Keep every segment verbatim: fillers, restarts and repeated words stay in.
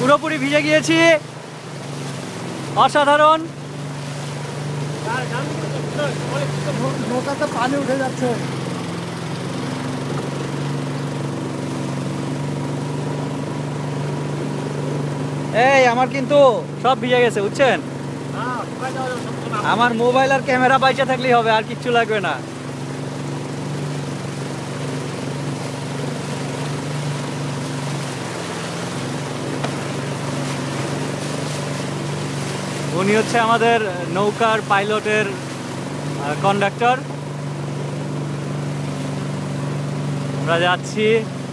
পুরোপুরি ভিজে গিয়েছি, অসাধারণ। নৌকাতে পানি উঠে যাচ্ছে। এই আমার কিন্তু সব ভিজে গেছে বুঝছেন। আমার মোবাইল আর ক্যামেরা বাইচা থাকলেই হবে, আর কিচ্ছু লাগবে না। উনি হচ্ছে আমাদের নৌকার পাইলটের কন্ডাক্টর। আমরা যাচ্ছি।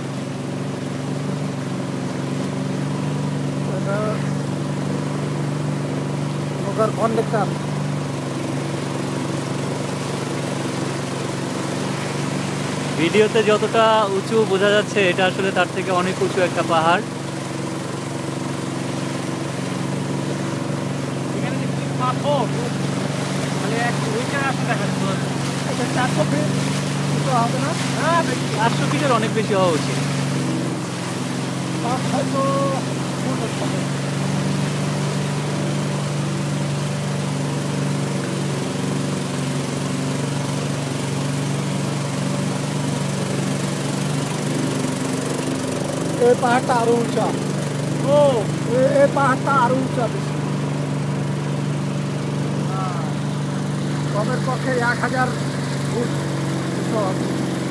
নৌকার কন্ডাক্টর। ভিডিওতে যতটা উঁচু বোঝা যাচ্ছে, এটা আসলে তার থেকে অনেক উঁচু একটা পাহাড়। চারশো ফিট হবে না? চারশো ফিটের অনেক বেশি হওয়া উচিত। হয়তো এই পাহাড়টা আরো উঁচা। ও এই পাহাড়টা আরো উঁচা বেশি। কমের পক্ষে এক হাজার ফুট উঁচু হবে।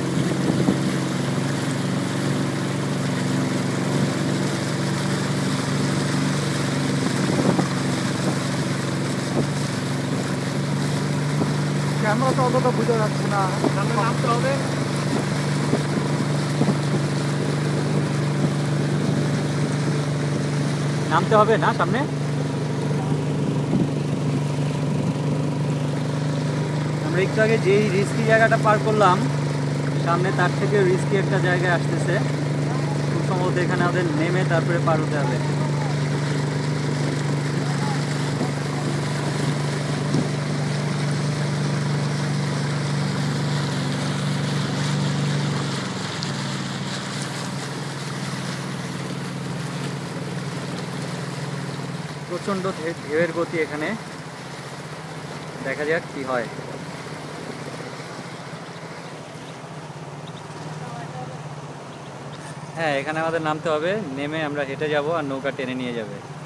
ক্যামেরা তো অতটা বোঝা যাচ্ছে না। সামনে নামতে হবে। নামতে হবে না সামনে। আমরা একটু আগে যেই রিস্কি জায়গাটা পার করলাম, সামনে তার থেকে রিস্কি একটা জায়গায় আসতেছে। খুব সম্ভবত এখানে আমাদের নেমে তারপরে পার হতে হবে। প্রচণ্ড ঢেউয়ের গতি এখানে, দেখা যাক কি হয়। হ্যাঁ, এখানে আমাদের নামতে হবে, নেমে আমরা হেঁটে যাব আর নৌকা টেনে নিয়ে যাবে।